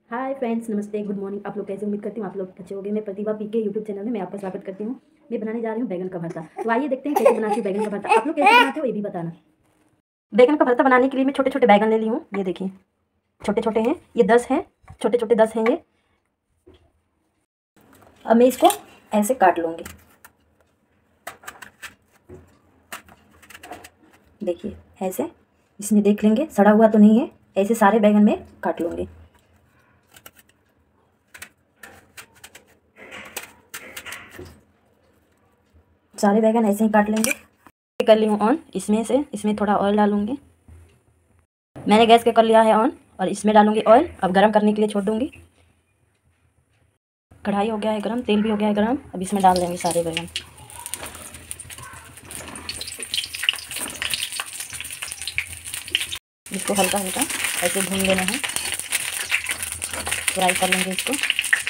हाय friends, नमस्ते, good morning. आप लोग कैसे? उम्मीद करती हूँ आप लोग अच्छे होंगे। मैं प्रतिभा पीके यूट्यूब चैनल में मैं आपका स्वागत करती हूँ। मैं बनाने जा रही हूँ बैगन का भरता। तो आइए देखते हैं कैसे बनाती हूँ बैगन का भरता। आप लोग कैसे बनाते हो ये भी बताना। बैगन का भरता बनाने के लिए मैं छोटे छोटे बैगन ले ली हूँ। ये देखिए छोटे छोटे हैं, ये 10 हैं, छोटे छोटे 10 हैं ये। अब मैं इसको ऐसे काट लूँगी। देखिए ऐसे, इसमें देख लेंगे सड़ा हुआ तो नहीं है। ऐसे सारे बैगन में काट लूँगी। सारे बैगन ऐसे ही काट लेंगे। कर ली हूँ ऑन, इसमें थोड़ा ऑयल डालूंगी। मैंने गैस के कर लिया है ऑन और इसमें डालूंगी ऑयल। अब गरम करने के लिए छोड़ दूंगी। कढ़ाई हो गया है गरम, तेल भी हो गया है गरम। अब इसमें डाल देंगे सारे बैगन। इसको हल्का हल्का ऐसे भून लेना है, फ्राई कर लेंगे इसको।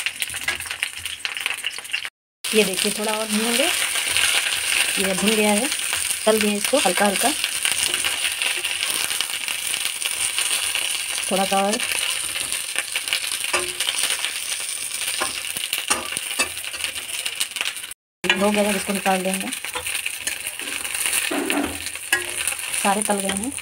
ये देखिए थोड़ा और भूनेंगे। ये भून गया है, तल दिए इसको हल्का हल्का। थोड़ा सा और हो गया है, इसको निकाल देंगे। सारे तल गए हैं।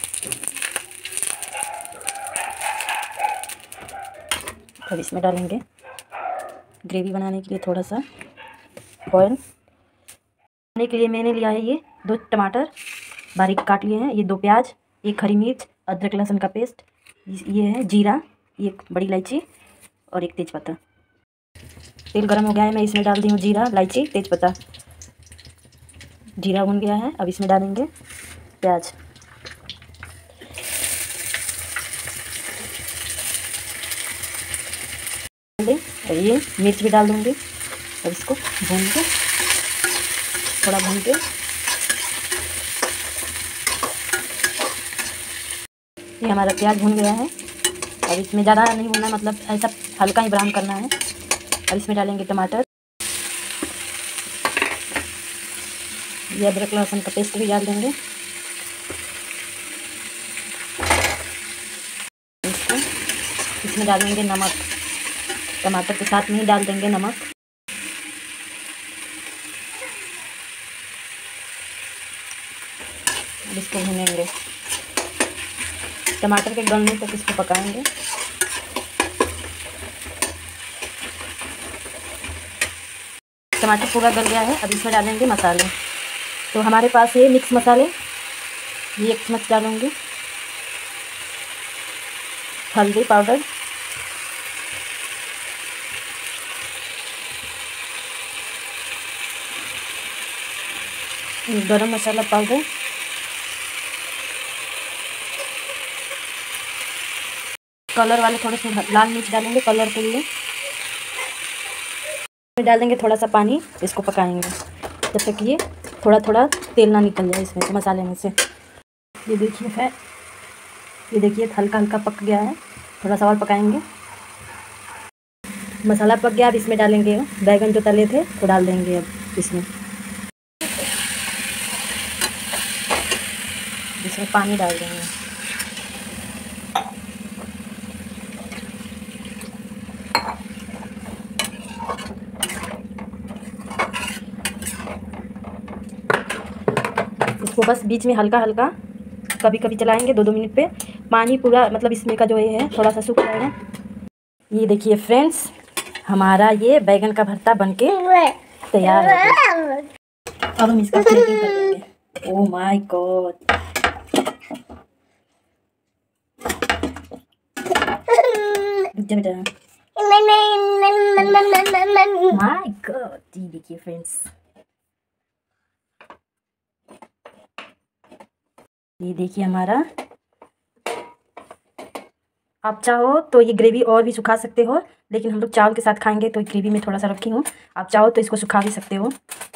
अब इसमें डालेंगे ग्रेवी बनाने के लिए थोड़ा सा ऑयल। बनाने के लिए मैंने लिया है ये 2 टमाटर बारीक काट लिए हैं, ये 2 प्याज, 1 हरी मिर्च, अदरक लहसुन का पेस्ट, ये है जीरा, 1 बड़ी इलायची और 1 तेज़पत्ता। तेल गरम हो गया है, मैं इसमें डाल दी हूँ जीरा, इलायची, तेज़पत्ता। जीरा भुन गया है, अब इसमें डालेंगे प्याज। और ये मिर्च भी डाल दूँगी। अब इसको भून के, थोड़ा भून के, ये हमारा प्याज भून गया है। अब इसमें ज़्यादा नहीं भूनना, मतलब ऐसा हल्का ही ब्राउन करना है। अब इसमें डालेंगे टमाटर, ये अदरक लहसुन का पेस्ट भी डाल देंगे। इसमें डालेंगे नमक, टमाटर के साथ में ही डाल देंगे नमक। अब इसको भूनेंगे, टमाटर के गलने तक इसको पकाएंगे। टमाटर पूरा गल गया है, अब इसमें डालेंगे मसाले। तो हमारे पास है मिक्स मसाले, ये 1 चम्मच डालूंगी। हल्दी पाउडर, गरम मसाला पाउडर, कलर वाले थोड़े से लाल मिर्च डालेंगे कलर के लिए। डाल देंगे थोड़ा सा पानी, इसको पकाएंगे जब तक ये थोड़ा थोड़ा तेल ना निकल जाए इसमें से, मसाले में से। ये देखिए है, ये देखिए हल्का हल्का पक गया है, थोड़ा सा और पकाएंगे। मसाला पक गया, अब इसमें डालेंगे बैगन जो तले थे तो डाल देंगे अब इसमें। इसमें पानी डाल देंगे। इसको बस बीच में हल्का हल्का कभी कभी चलाएंगे 2-2 मिनट पे। पानी पूरा मतलब इसमें का जो ये है थोड़ा सा सूख जाएगा। ये देखिए फ्रेंड्स, हमारा ये बैगन का भरता बनके तैयार हो गया। अब हम इसका प्लेटिंग कर देंगे। ओह माय गॉड, बेटा माय गॉड। ये देखिए फ्रेंड्स, ये देखिए हमारा। आप चाहो तो ये ग्रेवी और भी सुखा सकते हो, लेकिन हम लोग चावल के साथ खाएंगे तो ग्रेवी में थोड़ा सा रखी हूँ। आप चाहो तो इसको सुखा भी सकते हो।